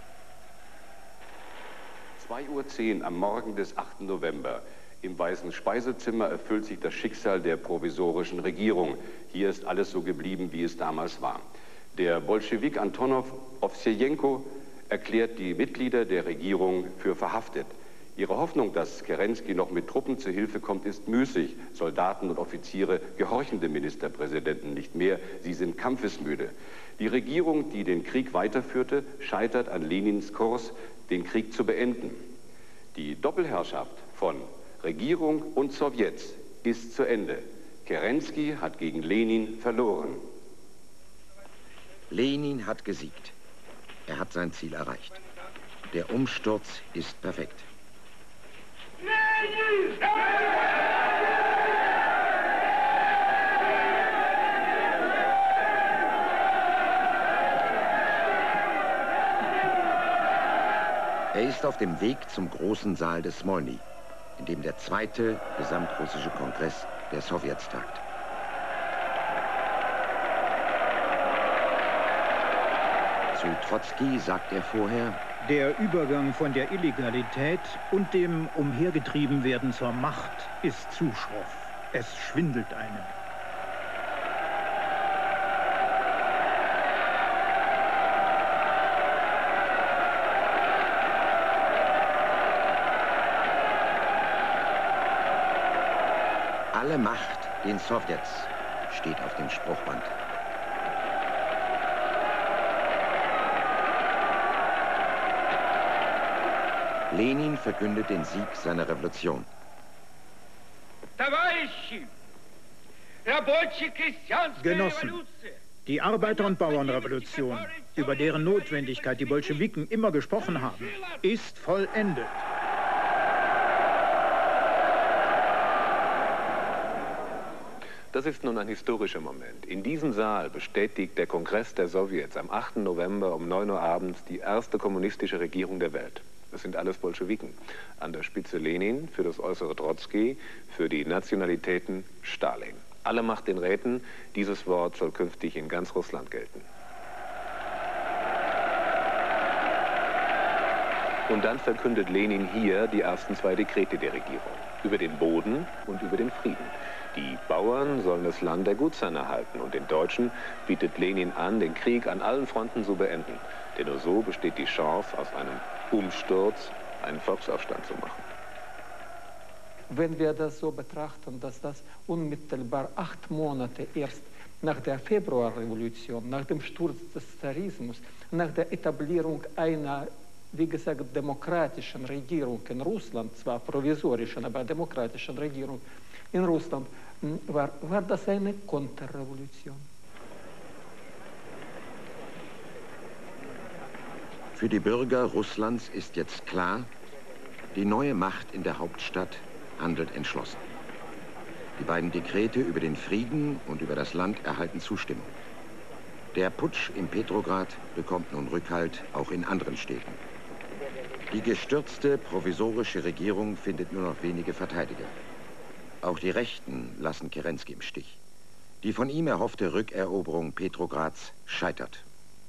2:10 Uhr am Morgen des 8. November. Im Weißen Speisezimmer erfüllt sich das Schicksal der provisorischen Regierung. Hier ist alles so geblieben, wie es damals war. Der Bolschewik Antonov Ovsjejenko erklärt die Mitglieder der Regierung für verhaftet. Ihre Hoffnung, dass Kerensky noch mit Truppen zu Hilfe kommt, ist müßig. Soldaten und Offiziere gehorchen dem Ministerpräsidenten nicht mehr. Sie sind kampfesmüde. Die Regierung, die den Krieg weiterführte, scheitert an Lenins Kurs, den Krieg zu beenden. Die Doppelherrschaft von Regierung und Sowjets ist zu Ende. Kerensky hat gegen Lenin verloren. Lenin hat gesiegt. Er hat sein Ziel erreicht. Der Umsturz ist perfekt. Er ist auf dem Weg zum großen Saal des Smolny, in dem der zweite gesamtrussische Kongress der Sowjets tagt. Zu Trotzki sagt er vorher: Der Übergang von der Illegalität und dem Umhergetriebenwerden zur Macht ist zu schroff. Es schwindelt einem. Alle Macht den Sowjets steht auf dem Spruchband. Lenin verkündet den Sieg seiner Revolution. Genossen, die Arbeiter- und Bauernrevolution, über deren Notwendigkeit die Bolschewiken immer gesprochen haben, ist vollendet. Das ist nun ein historischer Moment. In diesem Saal bestätigt der Kongress der Sowjets am 8. November um 9 Uhr abends die erste kommunistische Regierung der Welt. Es sind alles Bolschewiken. An der Spitze Lenin, für das Äußere Trotzki, für die Nationalitäten Stalin. Alle Macht den Räten, dieses Wort soll künftig in ganz Russland gelten. Und dann verkündet Lenin hier die ersten 2 Dekrete der Regierung. Über den Boden und über den Frieden. Die Bauern sollen das Land der Gutsherren erhalten und den Deutschen bietet Lenin an, den Krieg an allen Fronten zu beenden. Denn nur so besteht die Chance, aus einem Umsturz einen Volksaufstand zu machen. Wenn wir das so betrachten, dass das unmittelbar 8 Monate erst nach der Februarrevolution, nach dem Sturz des Zarismus, nach der Etablierung einer, wie gesagt, demokratischen Regierung in Russland, zwar provisorischen, aber demokratischen Regierung in Russland, war das eine Konterrevolution. Für die Bürger Russlands ist jetzt klar, die neue Macht in der Hauptstadt handelt entschlossen. Die beiden Dekrete über den Frieden und über das Land erhalten Zustimmung. Der Putsch in Petrograd bekommt nun Rückhalt, auch in anderen Städten. Die gestürzte provisorische Regierung findet nur noch wenige Verteidiger. Auch die Rechten lassen Kerenski im Stich. Die von ihm erhoffte Rückeroberung Petrograds scheitert.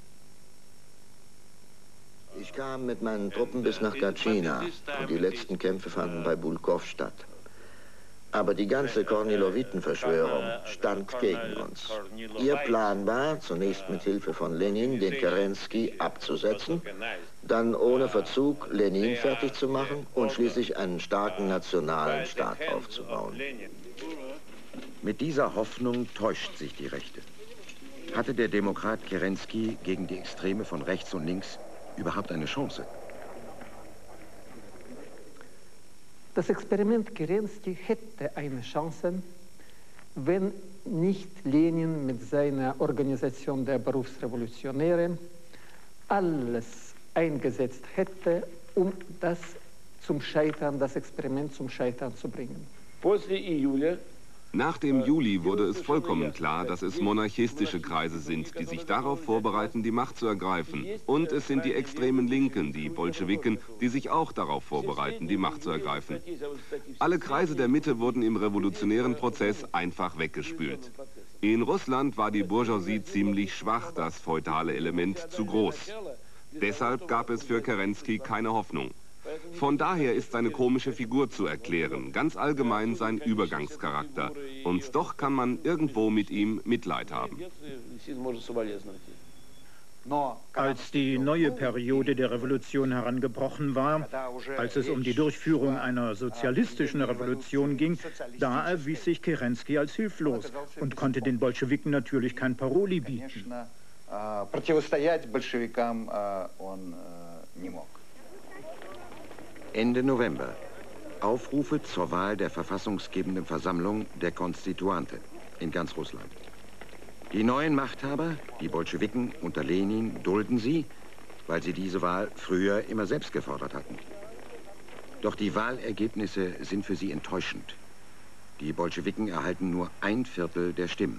Ich kam mit meinen Truppen bis nach Gatschina und die letzten Kämpfe fanden bei Bulkow statt. Aber die ganze Kornilowiten-Verschwörung stand gegen uns. Ihr Plan war, zunächst mit Hilfe von Lenin den Kerenski abzusetzen, dann ohne Verzug Lenin fertig zu machen und schließlich einen starken nationalen Staat aufzubauen. Mit dieser Hoffnung täuscht sich die Rechte. Hatte der Demokrat Kerenski gegen die Extreme von rechts und links überhaupt eine Chance? Das Experiment Kerenski hätte eine Chance, wenn nicht Lenin mit seiner Organisation der Berufsrevolutionäre alles eingesetzt hätte, um das Experiment zum Scheitern zu bringen. Nach dem Juli wurde es vollkommen klar, dass es monarchistische Kreise sind, die sich darauf vorbereiten, die Macht zu ergreifen. Und es sind die extremen Linken, die Bolschewiken, die sich auch darauf vorbereiten, die Macht zu ergreifen. Alle Kreise der Mitte wurden im revolutionären Prozess einfach weggespült. In Russland war die Bourgeoisie ziemlich schwach, das feudale Element zu groß. Deshalb gab es für Kerenski keine Hoffnung. Von daher ist seine komische Figur zu erklären, ganz allgemein sein Übergangscharakter. Und doch kann man irgendwo mit ihm Mitleid haben. Als die neue Periode der Revolution herangebrochen war, als es um die Durchführung einer sozialistischen Revolution ging, da erwies sich Kerenski als hilflos und konnte den Bolschewiken natürlich kein Paroli bieten. Ende November. Aufrufe zur Wahl der verfassungsgebenden Versammlung der Konstituante in ganz Russland. Die neuen Machthaber, die Bolschewiken unter Lenin, dulden sie, weil sie diese Wahl früher immer selbst gefordert hatten. Doch die Wahlergebnisse sind für sie enttäuschend. Die Bolschewiken erhalten nur 1/4 der Stimmen.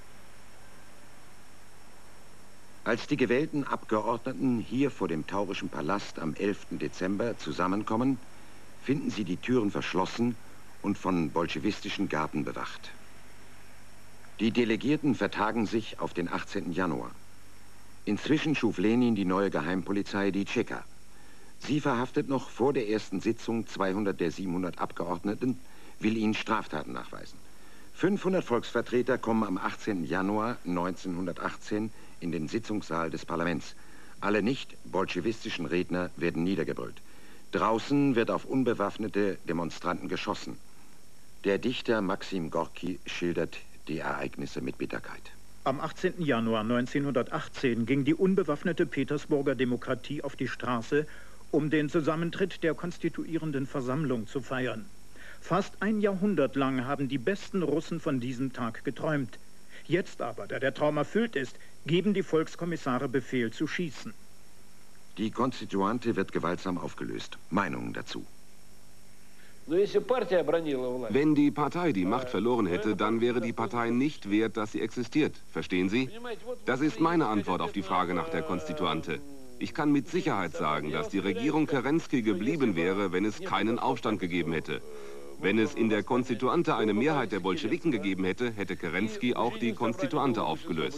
Als die gewählten Abgeordneten hier vor dem Taurischen Palast am 11. Dezember zusammenkommen, finden sie die Türen verschlossen und von bolschewistischen Garden bewacht. Die Delegierten vertagen sich auf den 18. Januar. Inzwischen schuf Lenin die neue Geheimpolizei, die Tscheka. Sie verhaftet noch vor der ersten Sitzung 200 der 700 Abgeordneten, will ihnen Straftaten nachweisen. 500 Volksvertreter kommen am 18. Januar 1918 in den Sitzungssaal des Parlaments. Alle nicht-bolschewistischen Redner werden niedergebrüllt. Draußen wird auf unbewaffnete Demonstranten geschossen. Der Dichter Maxim Gorki schildert die Ereignisse mit Bitterkeit. Am 18. Januar 1918 ging die unbewaffnete Petersburger Demokratie auf die Straße, um den Zusammentritt der konstituierenden Versammlung zu feiern. Fast ein Jahrhundert lang haben die besten Russen von diesem Tag geträumt. Jetzt aber, da der Traum erfüllt ist, geben die Volkskommissare Befehl zu schießen. Die Konstituante wird gewaltsam aufgelöst. Meinungen dazu? Wenn die Partei die Macht verloren hätte, dann wäre die Partei nicht wert, dass sie existiert. Verstehen Sie? Das ist meine Antwort auf die Frage nach der Konstituante. Ich kann mit Sicherheit sagen, dass die Regierung Kerensky geblieben wäre, wenn es keinen Aufstand gegeben hätte. Wenn es in der Konstituante eine Mehrheit der Bolschewiken gegeben hätte, hätte Kerensky auch die Konstituante aufgelöst.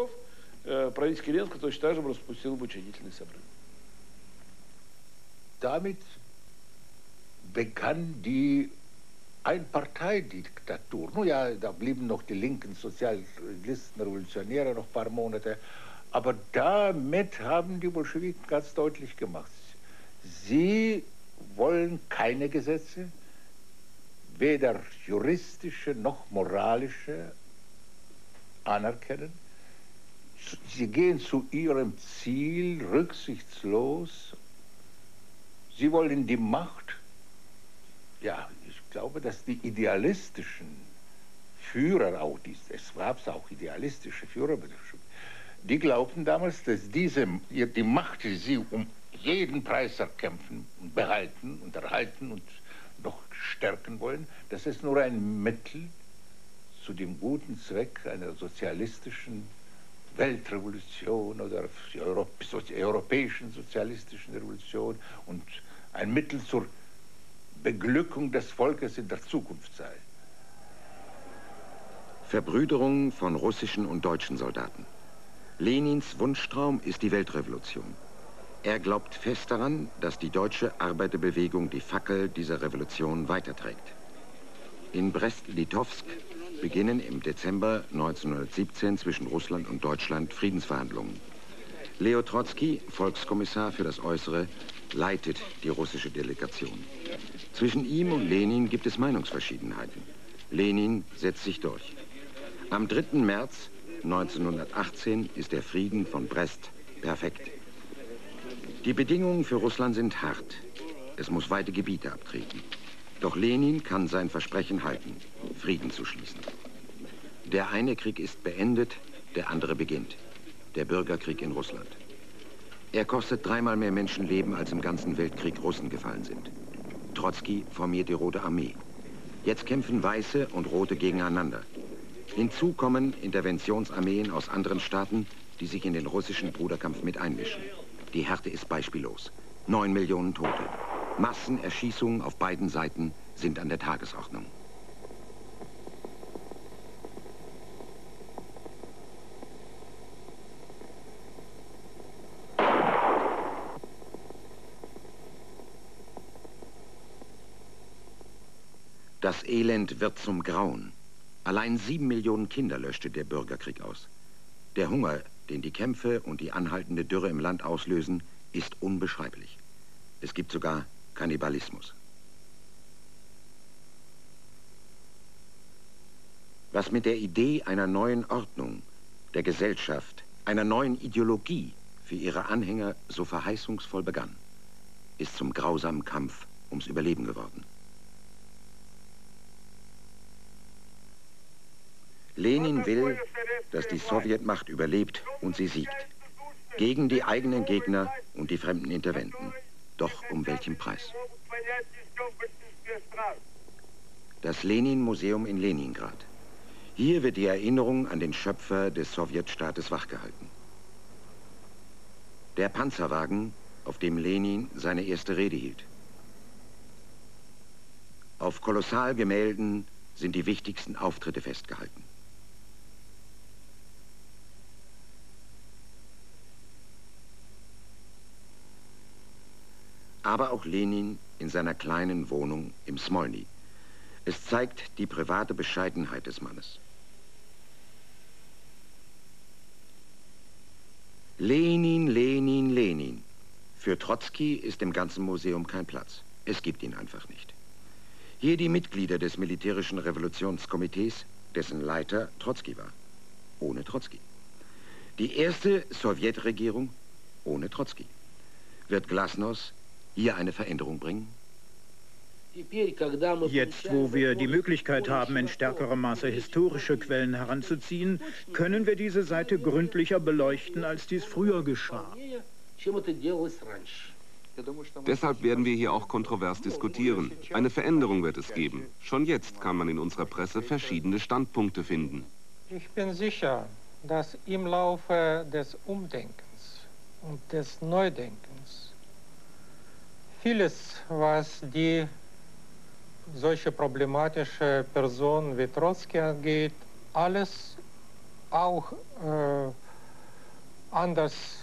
Damit begann die Einparteidiktatur. Nun ja, da blieben noch die linken Sozialisten, Revolutionäre noch ein paar Monate. Aber damit haben die Bolschewiken ganz deutlich gemacht, sie wollen keine Gesetze, weder juristische noch moralische, anerkennen. Sie gehen zu ihrem Ziel rücksichtslos. Sie wollen die Macht. Ja, ich glaube, dass die idealistischen Führer, auch es gab auch idealistische Führer, die glaubten damals, dass die Macht, die sie um jeden Preis erkämpfen und behalten und erhalten und noch stärken wollen, dass es nur ein Mittel zu dem guten Zweck einer sozialistischen Weltrevolution oder europäischen sozialistischen Revolution und ein Mittel zur Beglückung des Volkes in der Zukunft sei. Verbrüderung von russischen und deutschen Soldaten. Lenins Wunschtraum ist die Weltrevolution. Er glaubt fest daran, dass die deutsche Arbeiterbewegung die Fackel dieser Revolution weiterträgt. In Brest-Litowsk beginnen im Dezember 1917 zwischen Russland und Deutschland Friedensverhandlungen. Leo Trotzki, Volkskommissar für das Äußere, leitet die russische Delegation. Zwischen ihm und Lenin gibt es Meinungsverschiedenheiten. Lenin setzt sich durch. Am 3. März 1918 ist der Frieden von Brest perfekt. Die Bedingungen für Russland sind hart. Es muss weite Gebiete abtreten. Doch Lenin kann sein Versprechen halten, Frieden zu schließen. Der eine Krieg ist beendet, der andere beginnt. Der Bürgerkrieg in Russland. Er kostet 3-mal mehr Menschenleben, als im ganzen Weltkrieg Russen gefallen sind. Trotzki formiert die Rote Armee. Jetzt kämpfen Weiße und Rote gegeneinander. Hinzu kommen Interventionsarmeen aus anderen Staaten, die sich in den russischen Bruderkampf mit einmischen. Die Härte ist beispiellos. 9 Millionen Tote. Massenerschießungen auf beiden Seiten sind an der Tagesordnung. Das Elend wird zum Grauen. Allein 7 Millionen Kinder löschte der Bürgerkrieg aus. Der Hunger, den die Kämpfe und die anhaltende Dürre im Land auslösen, ist unbeschreiblich. Es gibt sogar Kannibalismus. Was mit der Idee einer neuen Ordnung, der Gesellschaft, einer neuen Ideologie für ihre Anhänger so verheißungsvoll begann, ist zum grausamen Kampf ums Überleben geworden. Lenin will, dass die Sowjetmacht überlebt und sie siegt. Gegen die eigenen Gegner und die fremden Interventen. Doch um welchen Preis? Das Lenin-Museum in Leningrad. Hier wird die Erinnerung an den Schöpfer des Sowjetstaates wachgehalten. Der Panzerwagen, auf dem Lenin seine erste Rede hielt. Auf Kolossalgemälden sind die wichtigsten Auftritte festgehalten. Aber auch Lenin in seiner kleinen Wohnung im Smolny. Es zeigt die private Bescheidenheit des Mannes. Lenin, Lenin, Lenin. Für Trotzki ist im ganzen Museum kein Platz. Es gibt ihn einfach nicht. Hier die Mitglieder des militärischen Revolutionskomitees, dessen Leiter Trotzki war. Ohne Trotzki. Die erste Sowjetregierung ohne Trotzki. Wird Glasnost hier eine Veränderung bringen? Jetzt, wo wir die Möglichkeit haben, in stärkerem Maße historische Quellen heranzuziehen, können wir diese Seite gründlicher beleuchten, als dies früher geschah. Deshalb werden wir hier auch kontrovers diskutieren. Eine Veränderung wird es geben. Schon jetzt kann man in unserer Presse verschiedene Standpunkte finden. Ich bin sicher, dass im Laufe des Umdenkens und des Neudenkens. Vieles, was die solche problematische Personen wie Trotzki angeht, alles auch anders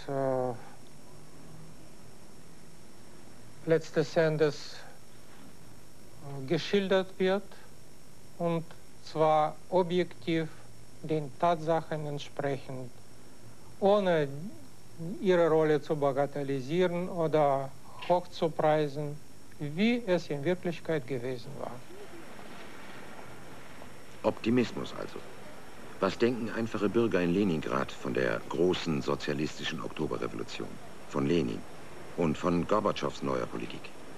letztes Endes geschildert wird, und zwar objektiv den Tatsachen entsprechend, ohne ihre Rolle zu bagatellisieren oder hochzupreisen, wie es in Wirklichkeit gewesen war. Optimismus also. Was denken einfache Bürger in Leningrad von der großen sozialistischen Oktoberrevolution, von Lenin und von Gorbatschows neuer Politik?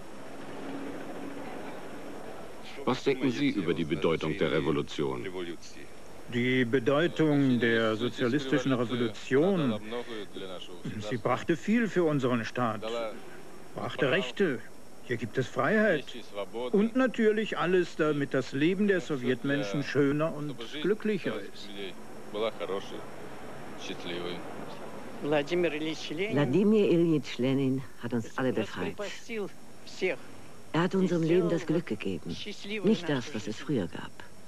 Was denken Sie über die Bedeutung der Revolution? Die Bedeutung der sozialistischen Revolution, sie brachte viel für unseren Staat, brachte Rechte, hier gibt es Freiheit und natürlich alles, damit das Leben der Sowjetmenschen schöner und glücklicher ist. Wladimir Iljitsch Lenin hat uns alle befreit. Er hat unserem Leben das Glück gegeben, nicht das, was es früher gab.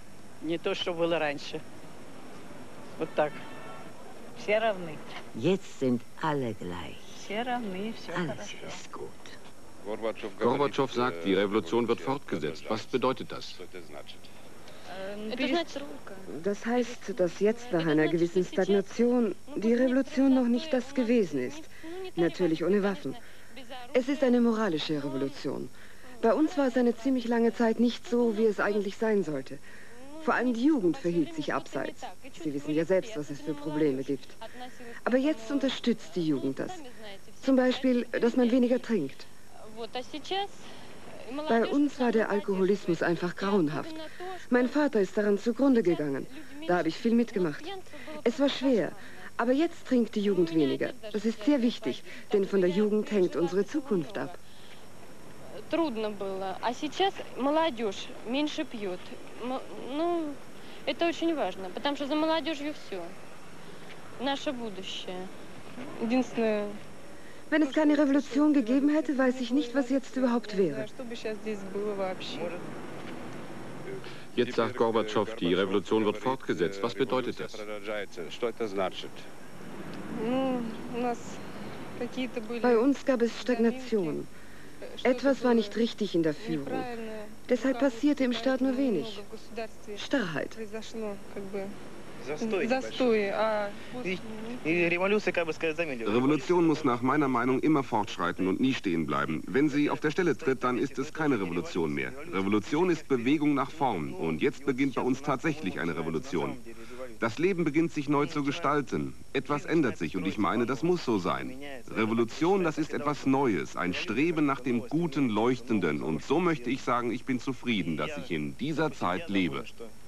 Jetzt sind alle gleich. Alles ist gut. Gorbatschow sagt, die Revolution wird fortgesetzt. Was bedeutet das? Das heißt, dass jetzt nach einer gewissen Stagnation die Revolution noch nicht das gewesen ist. Natürlich ohne Waffen. Es ist eine moralische Revolution. Bei uns war es eine ziemlich lange Zeit nicht so, wie es eigentlich sein sollte. Vor allem die Jugend verhielt sich abseits. Sie wissen ja selbst, was es für Probleme gibt. Aber jetzt unterstützt die Jugend das. Zum Beispiel, dass man weniger trinkt. Bei uns war der Alkoholismus einfach grauenhaft. Mein Vater ist daran zugrunde gegangen. Da habe ich viel mitgemacht. Es war schwer, aber jetzt trinkt die Jugend weniger. Das ist sehr wichtig, denn von der Jugend hängt unsere Zukunft ab. Трудно было, а сейчас молодежь меньше пьет. Ну, это очень важно, потому что за молодежью все. Наше будущее. Единственное. Wenn es keine Revolution gegeben hätte, weiß ich nicht, was jetzt überhaupt wäre. Jetzt sagt Gorbatschow, die Revolution wird fortgesetzt. Was bedeutet das? Bei uns gab es Stagnation. Etwas war nicht richtig in der Führung. Deshalb passierte im Staat nur wenig. Starrheit. Revolution muss nach meiner Meinung immer fortschreiten und nie stehen bleiben. Wenn sie auf der Stelle tritt, dann ist es keine Revolution mehr. Revolution ist Bewegung nach vorn. Und jetzt beginnt bei uns tatsächlich eine Revolution. Das Leben beginnt sich neu zu gestalten. Etwas ändert sich und ich meine, das muss so sein. Revolution, das ist etwas Neues, ein Streben nach dem Guten, Leuchtenden. Und so möchte ich sagen, ich bin zufrieden, dass ich in dieser Zeit lebe.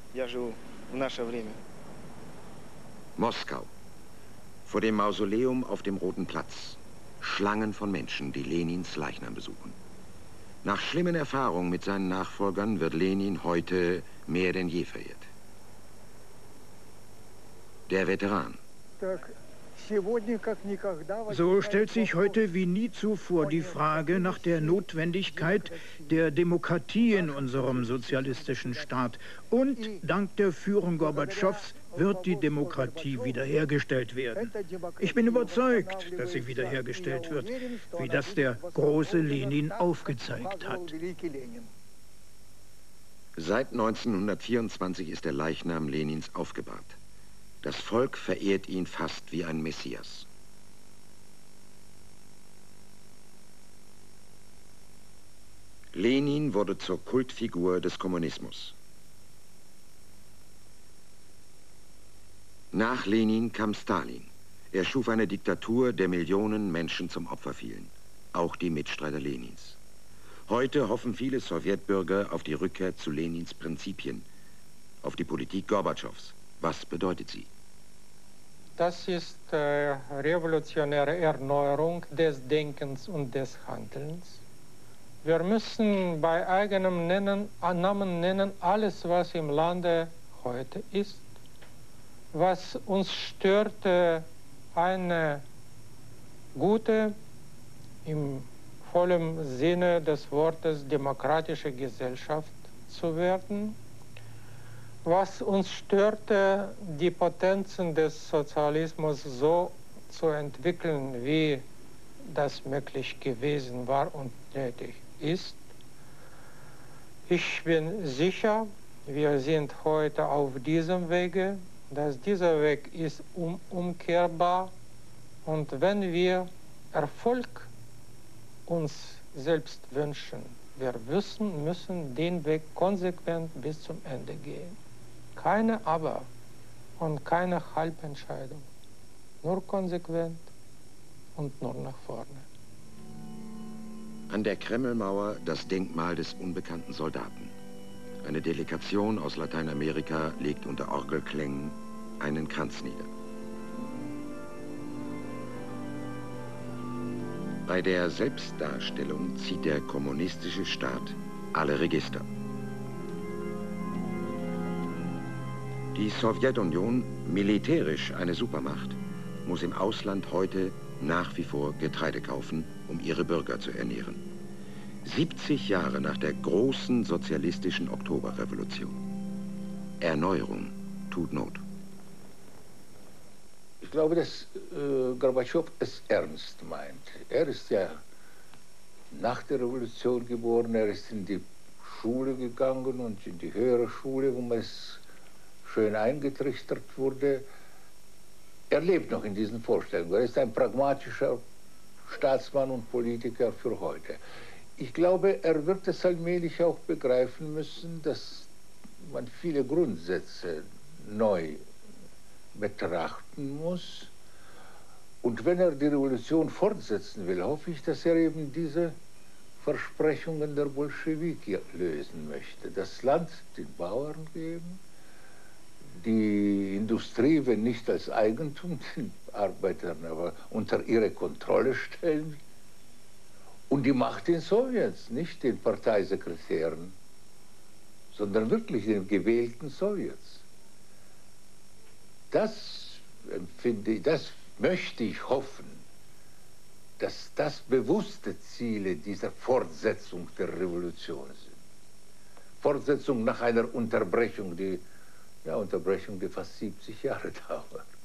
Moskau. Vor dem Mausoleum auf dem Roten Platz. Schlangen von Menschen, die Lenins Leichnam besuchen. Nach schlimmen Erfahrungen mit seinen Nachfolgern wird Lenin heute mehr denn je verehrt. Der Veteran. So stellt sich heute wie nie zuvor die Frage nach der Notwendigkeit der Demokratie in unserem sozialistischen Staat. Und dank der Führung Gorbatschows wird die Demokratie wiederhergestellt werden. Ich bin überzeugt, dass sie wiederhergestellt wird, wie das der große Lenin aufgezeigt hat. Seit 1924 ist der Leichnam Lenins aufgebahrt. Das Volk verehrt ihn fast wie ein Messias. Lenin wurde zur Kultfigur des Kommunismus. Nach Lenin kam Stalin. Er schuf eine Diktatur, der Millionen Menschen zum Opfer fielen. Auch die Mitstreiter Lenins. Heute hoffen viele Sowjetbürger auf die Rückkehr zu Lenins Prinzipien, auf die Politik Gorbatschows. Was bedeutet sie? Das ist revolutionäre Erneuerung des Denkens und des Handelns. Wir müssen bei eigenem Namen nennen alles, was im Lande heute ist. Was uns stört, eine gute, im vollen Sinne des Wortes demokratische Gesellschaft zu werden. Was uns störte, die Potenzen des Sozialismus so zu entwickeln, wie das möglich gewesen war und nötig ist. Ich bin sicher, wir sind heute auf diesem Wege, dass dieser Weg ist unumkehrbar. Und wenn wir Erfolg uns selbst wünschen, wir müssen den Weg konsequent bis zum Ende gehen. Keine Aber und keine Halbentscheidung. Nur konsequent und nur nach vorne. An der Kremlmauer das Denkmal des unbekannten Soldaten. Eine Delegation aus Lateinamerika legt unter Orgelklängen einen Kranz nieder. Bei der Selbstdarstellung zieht der kommunistische Staat alle Register. Die Sowjetunion, militärisch eine Supermacht, muss im Ausland heute nach wie vor Getreide kaufen, um ihre Bürger zu ernähren. 70 Jahre nach der großen sozialistischen Oktoberrevolution. Erneuerung tut Not. Ich glaube, dass Gorbatschow es ernst meint. Er ist ja nach der Revolution geboren, er ist in die Schule gegangen und in die höhere Schule, wo man es schön eingetrichtert wurde. Er lebt noch in diesen Vorstellungen. Er ist ein pragmatischer Staatsmann und Politiker für heute. Ich glaube, er wird es allmählich auch begreifen müssen, dass man viele Grundsätze neu betrachten muss. Und wenn er die Revolution fortsetzen will, hoffe ich, dass er eben diese Versprechungen der Bolschewiki lösen möchte. Das Land den Bauern geben, die Industrie, wenn nicht als Eigentum, den Arbeitern, aber unter ihre Kontrolle stellen. Und die Macht den Sowjets, nicht den Parteisekretären, sondern wirklich den gewählten Sowjets. Das empfinde ich, das möchte ich hoffen, dass das bewusste Ziele dieser Fortsetzung der Revolution sind. Fortsetzung nach einer Unterbrechung, die fast 70 Jahre dauert.